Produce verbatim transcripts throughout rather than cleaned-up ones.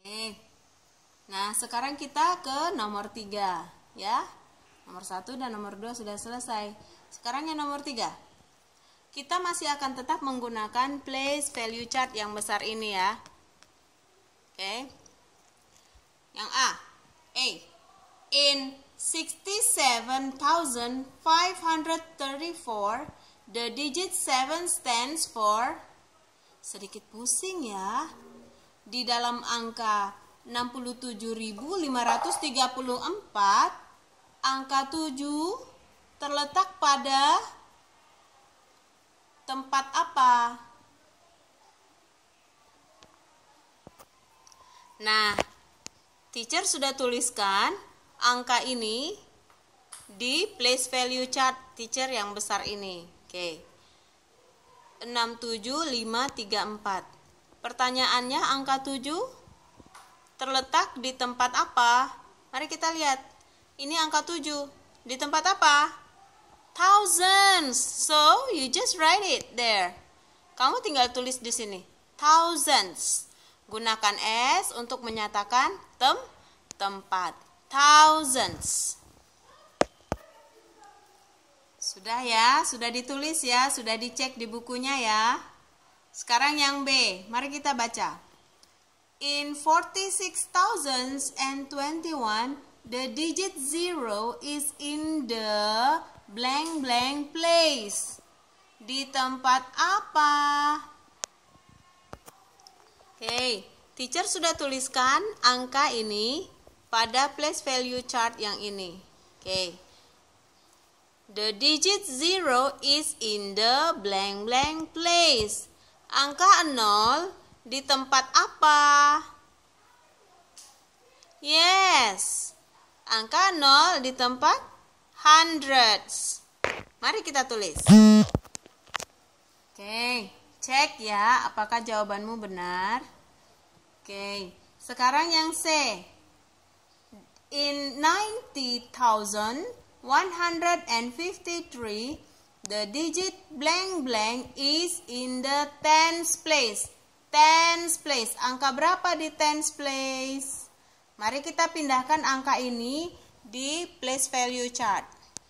Oke. Nah, sekarang kita ke nomor tiga, ya. Nomor satu dan nomor dua sudah selesai. Sekarang yang nomor tiga. Kita masih akan tetap menggunakan place value chart yang besar ini, ya. Oke. Yang A. A. In sixty-seven thousand five hundred thirty-four, the digit seven stands for, sedikit pusing ya, di dalam angka enam puluh tujuh ribu lima ratus tiga puluh empat, angka tujuh terletak pada tempat apa? Nah, teacher sudah tuliskan angka ini di place value chart teacher yang besar ini. Oke. enam tujuh lima tiga empat. Pertanyaannya, angka tujuh terletak di tempat apa? Mari kita lihat. Ini angka tujuh. Di tempat apa? Thousands. So, you just write it there. Kamu tinggal tulis di sini. Thousands. Gunakan S untuk menyatakan tem tempat. Thousands. Sudah ya, sudah ditulis ya, sudah dicek di bukunya ya. Sekarang yang B, mari kita baca. In forty-six thousand twenty-one, the digit zero is in the blank blank place. Di tempat apa? Oke, teacher sudah tuliskan angka ini pada place value chart yang ini. Oke. The digit zero is in the blank blank place. Angka nol di tempat apa? Yes. Angka nol di tempat hundreds. Mari kita tulis. Oke, cek ya apakah jawabanmu benar. Oke, sekarang yang C. In ninety thousand one hundred fifty-three, the digit blank blank is in the tens place. Tens place. Angka berapa di tens place? Mari kita pindahkan angka ini di place value chart.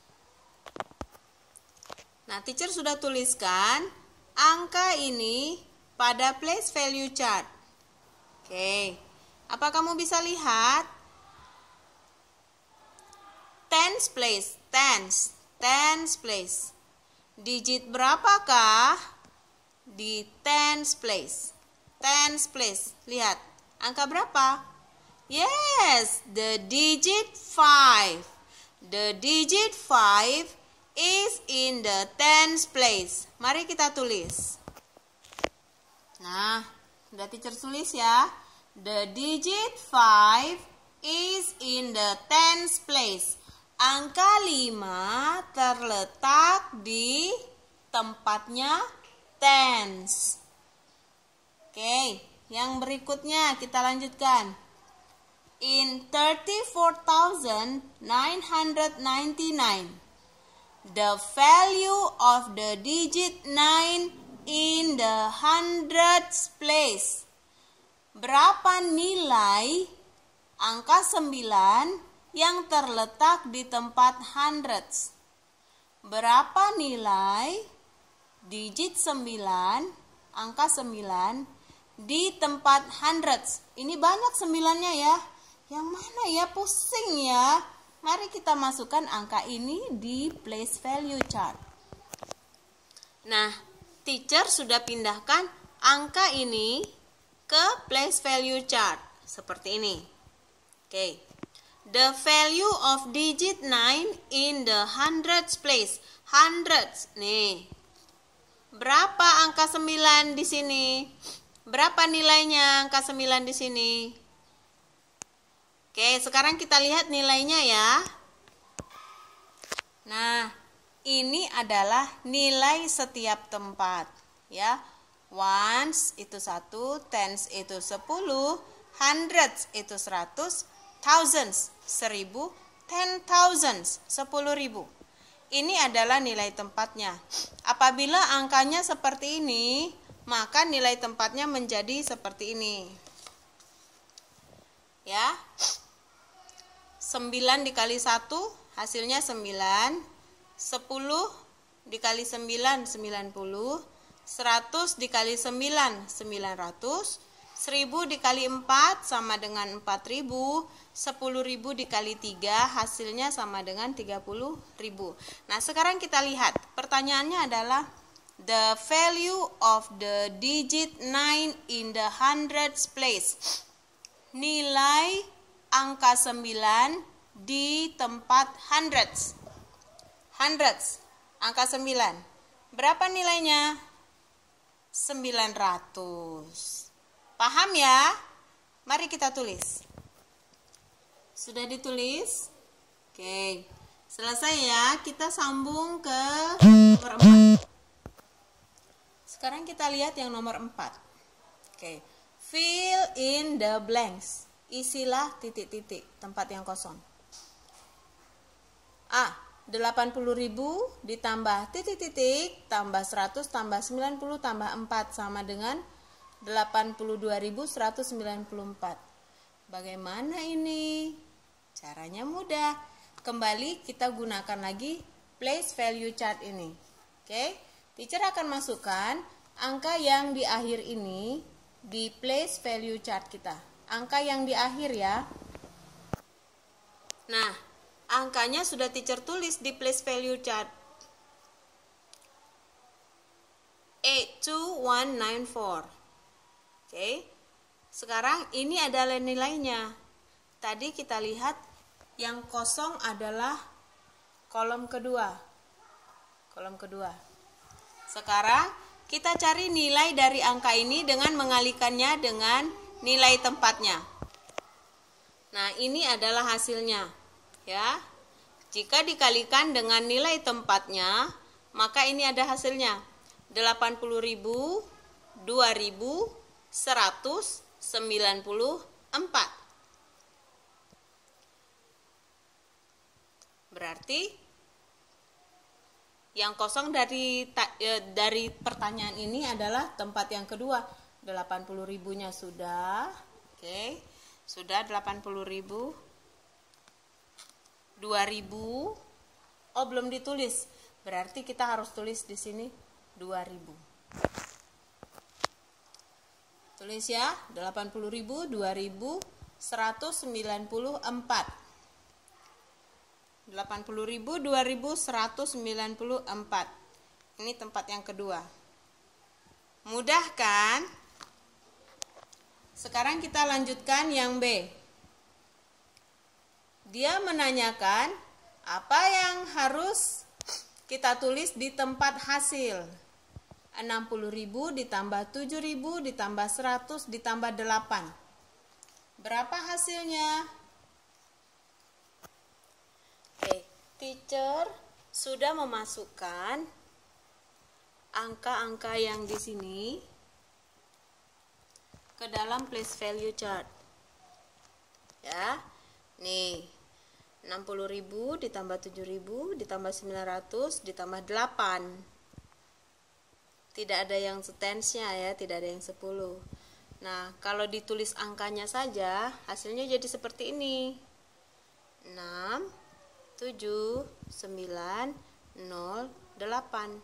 Nah, teacher sudah tuliskan angka ini pada place value chart. Oke. Apa kamu bisa lihat? Tens place, tens, tens place. Digit berapakah di tens place? Tens place, lihat. Angka berapa? Yes, the digit five. The digit five is in the tens place. Mari kita tulis. Nah, sudah teacher tulis ya. The digit five is in the tens place. Angka lima terletak di tempatnya tens. Oke, yang berikutnya kita lanjutkan. In thirty-four thousand nine hundred ninety-nine, the value of the digit nine in the hundreds place. Berapa nilai angka sembilan yang terletak di tempat hundreds? Berapa nilai digit sembilan, angka sembilan di tempat hundreds? Ini banyak sembilannya ya. Yang mana ya? Pusing ya. Mari kita masukkan angka ini di place value chart. Nah, teacher sudah pindahkan angka ini ke place value chart seperti ini. Oke. The value of digit nine in the hundreds place. Hundreds. Nih. Berapa angka sembilan di sini? Berapa nilainya angka sembilan di sini? Oke, sekarang kita lihat nilainya ya. Nah, ini adalah nilai setiap tempat, ya. Ones itu satu, tens itu sepuluh, hundreds itu seratus, thousands seribu, ten thousands sepuluh ribu. Ini adalah nilai tempatnya. Apabila angkanya seperti ini, maka nilai tempatnya menjadi seperti ini. Ya. sembilan dikali satu hasilnya sembilan. sepuluh dikali sembilan, sembilan puluh. seratus dikali sembilan, sembilan ratus. seribu dikali empat sama dengan empat ribu. sepuluh ribu dikali tiga hasilnya sama dengan tiga puluh ribu. Nah, sekarang kita lihat. Pertanyaannya adalah the value of the digit nine in the hundreds place. Nilai angka sembilan di tempat hundreds. Hundreds, angka sembilan. Berapa nilainya? sembilan ratus. Paham ya? Mari kita tulis. Sudah ditulis? Oke. Selesai ya. Kita sambung ke nomor empat. Sekarang kita lihat yang nomor empat. Oke. Fill in the blanks. Isilah titik-titik tempat yang kosong. A. delapan puluh ribu ditambah titik-titik tambah seratus tambah sembilan puluh tambah empat sama dengan delapan puluh dua ribu seratus sembilan puluh empat. Bagaimana ini? Caranya mudah. Kembali kita gunakan lagi place value chart ini. Oke. Teacher akan masukkan angka yang di akhir ini di place value chart kita. Angka yang di akhir ya. Nah, angkanya sudah teacher tulis di place value chart. eight two one nine four. Oke. Sekarang ini adalah nilainya. Tadi kita lihat yang kosong adalah kolom kedua. Kolom kedua. Sekarang kita cari nilai dari angka ini dengan mengalikannya dengan nilai tempatnya. Nah, ini adalah hasilnya. Ya. Jika dikalikan dengan nilai tempatnya, maka ini ada hasilnya. delapan puluh ribu, dua ribu, seratus sembilan puluh empat. Berarti yang kosong dari dari pertanyaan ini adalah tempat yang kedua. delapan puluh ribunya sudah. Oke. Sudah delapan puluh ribu. dua ribu. Oh, belum ditulis. Berarti kita harus tulis di sini dua ribu. Tulis ya, delapan puluh ribu, dua ribu, seratus sembilan puluh empat. delapan puluh ribu, dua ribu, seratus sembilan puluh empat. Ini tempat yang kedua. Mudah kan? Sekarang kita lanjutkan yang B. Dia menanyakan apa yang harus kita tulis di tempat hasil. enam puluh ribu ditambah tujuh ribu ditambah seratus ditambah delapan. Berapa hasilnya? Oke, teacher sudah memasukkan angka-angka yang di sini ke dalam place value chart. Ya. Nih. enam puluh ribu ditambah tujuh ribu ditambah sembilan ratus ditambah delapan. Tidak ada yang setensnya ya, tidak ada yang sepuluh. Nah, kalau ditulis angkanya saja, hasilnya jadi seperti ini. enam, tujuh, sembilan, nol, delapan.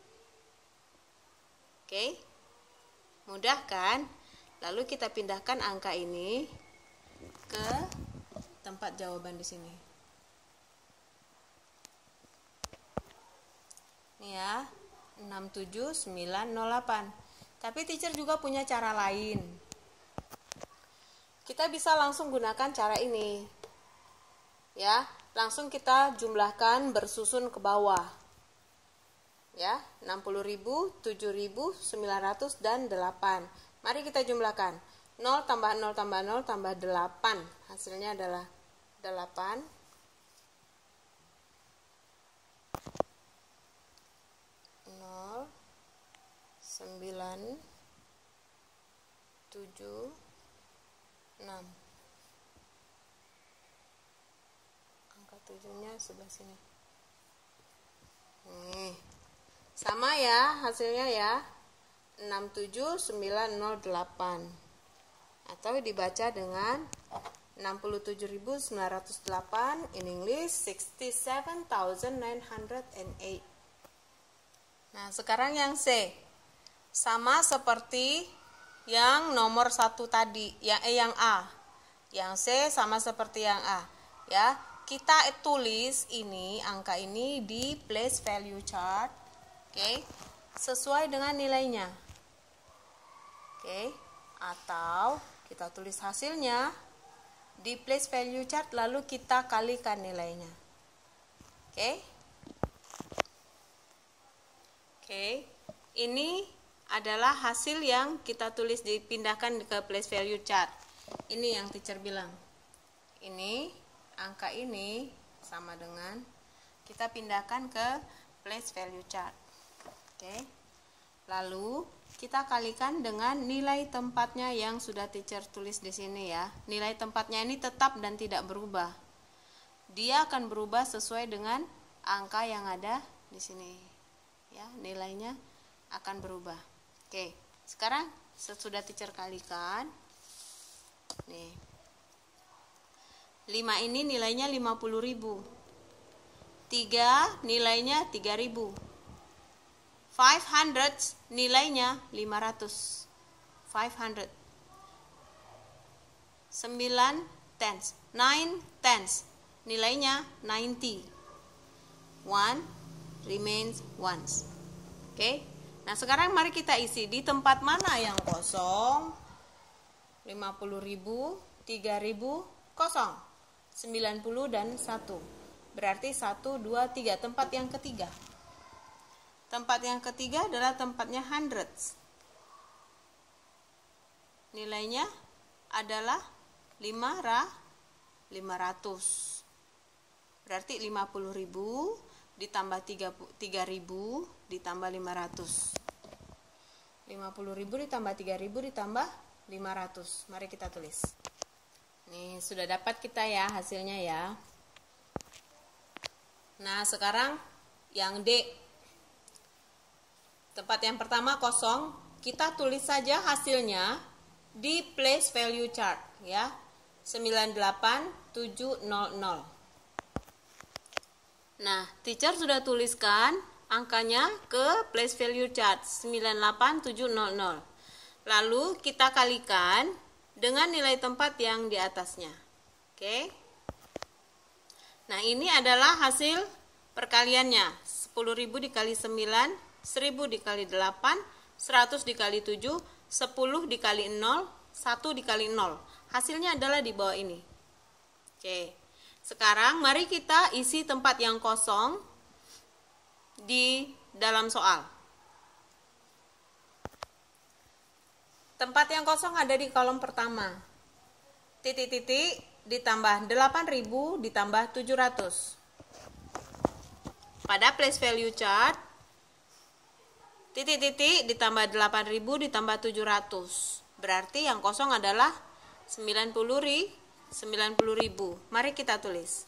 Oke. Mudah kan? Lalu kita pindahkan angka ini ke tempat jawaban di sini. Ini ya, enam tujuh sembilan nol delapan. Tapi teacher juga punya cara lain. Kita bisa langsung gunakan cara ini. Ya, langsung kita jumlahkan bersusun ke bawah. Ya, enam puluh ribu, tujuh ribu, sembilan ratus dan delapan. Mari kita jumlahkan. nol tambah nol tambah nol tambah delapan. Hasilnya adalah delapan. nol, sembilan, tujuh, enam. Angka tujuh-nya sebelah sini. Nih. Sama ya hasilnya ya. enam tujuh sembilan nol delapan. Atau dibaca dengan enam puluh tujuh ribu sembilan ratus delapan. In English, sixty-seven thousand nine hundred eight. Nah, sekarang yang C. Sama seperti yang nomor satu tadi, yang eh, yang A. Yang C sama seperti yang A, ya. Kita tulis ini, angka ini di place value chart, oke, okay, sesuai dengan nilainya, oke, okay. Atau kita tulis hasilnya di place value chart lalu kita kalikan nilainya, oke, okay. Oke, okay. Ini adalah hasil yang kita tulis dipindahkan ke place value chart. Ini yang teacher bilang, ini angka ini sama dengan kita pindahkan ke place value chart. Oke. Lalu kita kalikan dengan nilai tempatnya yang sudah teacher tulis di sini ya. Nilai tempatnya ini tetap dan tidak berubah. Dia akan berubah sesuai dengan angka yang ada di sini. Ya, nilainya akan berubah. Oke. Sekarang sesudah teacher kalikan, nih, lima ini nilainya lima puluh ribu. tiga nilainya tiga ribu. five hundred nilainya lima ratus. five hundred. sembilan tens. nine tens nilainya ninety. one remains ones. Oke. Okay? Nah, sekarang mari kita isi di tempat mana yang kosong. lima puluh ribu, tiga ribu, kosong. sembilan puluh dan satu. Berarti satu, dua, tiga. Tempat yang ketiga. Tempat yang ketiga adalah tempatnya hundreds. Nilainya adalah lima ratus. Berarti lima puluh ribu ditambah tiga ribu ditambah lima ratus. lima puluh ribu ditambah tiga ribu ditambah lima ratus. Mari kita tulis. Nih, sudah dapat kita ya hasilnya ya. Nah, sekarang yang D. Tempat yang pertama kosong, kita tulis saja hasilnya di place value chart ya. sembilan delapan tujuh nol nol. Nah, teacher sudah tuliskan angkanya ke place value chart sembilan delapan tujuh nol nol. Lalu kita kalikan dengan nilai tempat yang di atasnya. Oke. Nah, ini adalah hasil perkaliannya. sepuluh ribu dikali sembilan, seribu dikali delapan, seratus dikali tujuh, sepuluh dikali nol, satu dikali nol. Hasilnya adalah di bawah ini. Oke. Sekarang mari kita isi tempat yang kosong di dalam soal. Tempat yang kosong ada di kolom pertama. Titik-titik ditambah delapan ribu ditambah tujuh ratus. Pada place value chart, titik-titik ditambah delapan ribu ditambah tujuh ratus. Berarti yang kosong adalah sembilan puluh ribu. Mari kita tulis.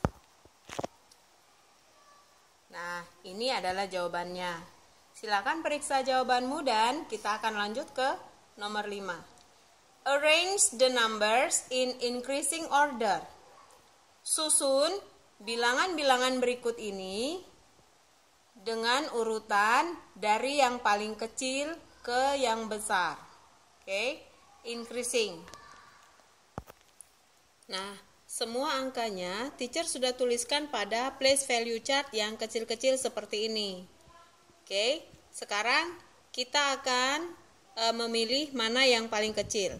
Nah, ini adalah jawabannya. Silakan periksa jawabanmu dan kita akan lanjut ke nomor lima. Arrange the numbers in increasing order. Susun bilangan-bilangan berikut ini dengan urutan dari yang paling kecil ke yang besar. Oke, okay? Increasing. Nah, semua angkanya teacher sudah tuliskan pada place value chart yang kecil-kecil seperti ini. Oke, okay? Sekarang kita akan memilih mana yang paling kecil.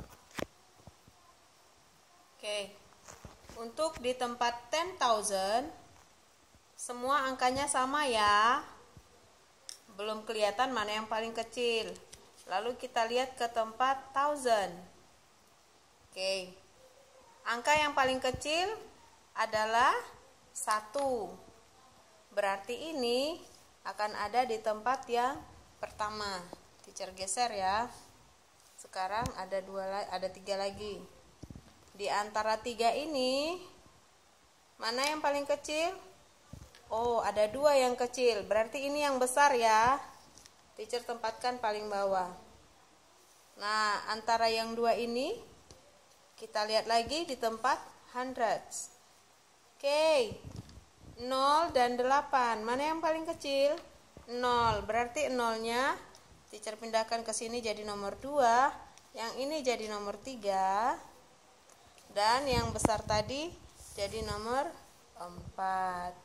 Oke, untuk di tempat ten thousand semua angkanya sama ya, belum kelihatan mana yang paling kecil. Lalu kita lihat ke tempat thousand. Oke, angka yang paling kecil adalah satu. Berarti ini akan ada di tempat yang pertama. Teacher geser ya. Sekarang ada dua, ada tiga lagi. Di antara tiga ini, mana yang paling kecil? Oh, ada dua yang kecil. Berarti ini yang besar ya. Teacher tempatkan paling bawah. Nah, antara yang dua ini, oke, Kita lihat lagi di tempat hundreds. Oke, nol dan delapan. Mana yang paling kecil? nol. Berarti nolnya teacher pindahkan ke sini jadi nomor dua. Yang ini jadi nomor tiga. Dan yang besar tadi jadi nomor empat.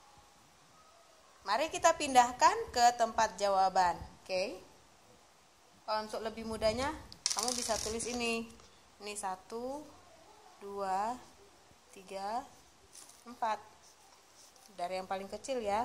Mari kita pindahkan ke tempat jawaban. Oke. Kalau untuk lebih mudahnya, kamu bisa tulis ini. Ini satu, dua, tiga, empat. Dari yang paling kecil ya.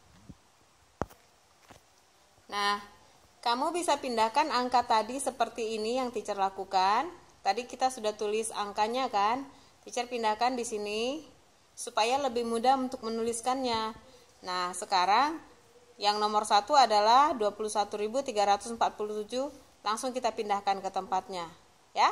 Nah, kamu bisa pindahkan angka tadi seperti ini yang teacher lakukan. Tadi kita sudah tulis angkanya kan. Teacher pindahkan di sini supaya lebih mudah untuk menuliskannya. Nah, sekarang yang nomor satu adalah dua puluh satu ribu tiga ratus empat puluh tujuh. Langsung kita pindahkan ke tempatnya. Ya.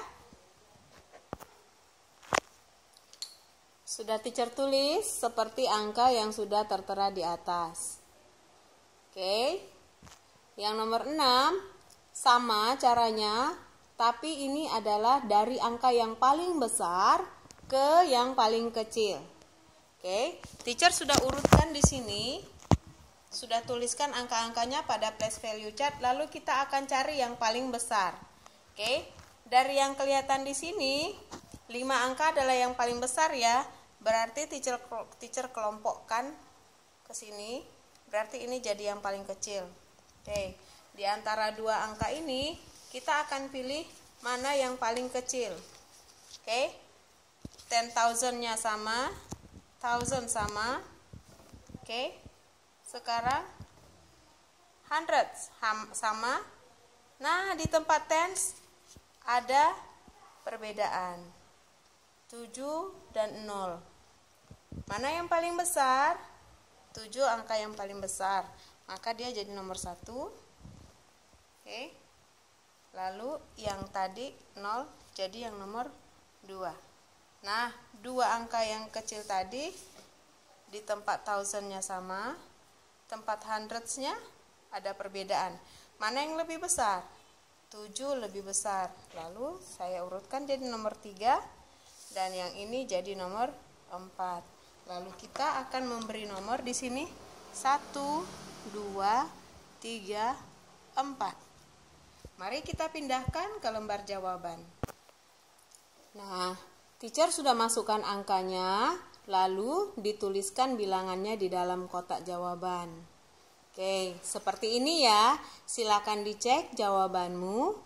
Sudah teacher tulis seperti angka yang sudah tertera di atas. Oke. Yang nomor enam sama caranya, tapi ini adalah dari angka yang paling besar ke yang paling kecil. Oke, teacher sudah urutkan di sini, sudah tuliskan angka-angkanya pada place value chart, lalu kita akan cari yang paling besar. Oke, dari yang kelihatan di sini, lima angka adalah yang paling besar ya, berarti teacher teacher kelompokkan ke sini, berarti ini jadi yang paling kecil. Oke, di antara dua angka ini, kita akan pilih mana yang paling kecil. Oke, ten thousand-nya sama, thousand sama. Oke. Sekarang hundreds sama. Nah, di tempat tens ada perbedaan. tujuh dan nol. Mana yang paling besar? tujuh angka yang paling besar. Maka dia jadi nomor satu. Oke. Lalu yang tadi nol jadi yang nomor dua. Nah, dua angka yang kecil tadi di tempat thousand-nya sama, tempat hundreds-nya ada perbedaan. Mana yang lebih besar? tujuh lebih besar. Lalu saya urutkan jadi nomor tiga dan yang ini jadi nomor empat. Lalu kita akan memberi nomor di sini satu, dua, tiga, empat. Mari kita pindahkan ke lembar jawaban. Nah, teacher sudah masukkan angkanya, lalu dituliskan bilangannya di dalam kotak jawaban. Oke, seperti ini ya. Silakan dicek jawabanmu.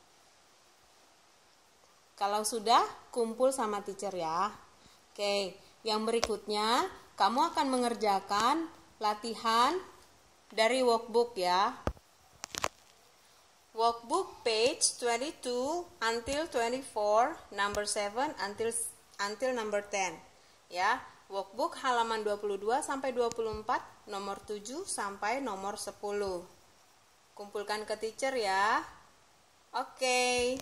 Kalau sudah, kumpul sama teacher ya. Oke, yang berikutnya, kamu akan mengerjakan latihan dari workbook ya. Workbook page twenty-two until twenty-four, number seven until until number ten. Ya, workbook halaman dua puluh dua sampai dua puluh empat, nomor tujuh sampai nomor sepuluh. Kumpulkan ke teacher ya. Oke.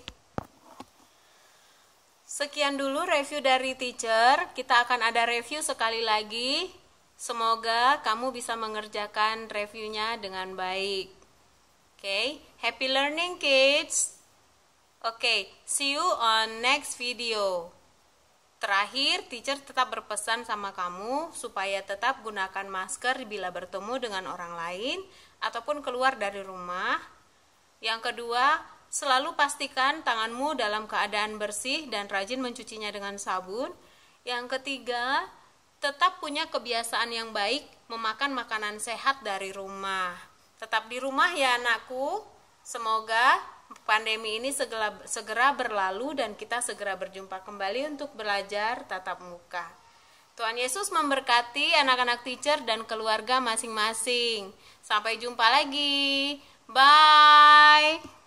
Sekian dulu review dari teacher. Kita akan ada review sekali lagi. Semoga kamu bisa mengerjakan reviewnya dengan baik. Oke, okay. Happy learning kids. Oke, okay. See you on next video. Terakhir, teacher tetap berpesan sama kamu supaya tetap gunakan masker bila bertemu dengan orang lain ataupun keluar dari rumah. Yang kedua, selalu pastikan tanganmu dalam keadaan bersih dan rajin mencucinya dengan sabun. Yang ketiga, tetap punya kebiasaan yang baik memakan makanan sehat dari rumah. Tetap di rumah ya anakku. Semoga pandemi ini segera, segera berlalu dan kita segera berjumpa kembali untuk belajar tatap muka. Tuhan Yesus memberkati anak-anak teacher dan keluarga masing-masing. Sampai jumpa lagi. Bye.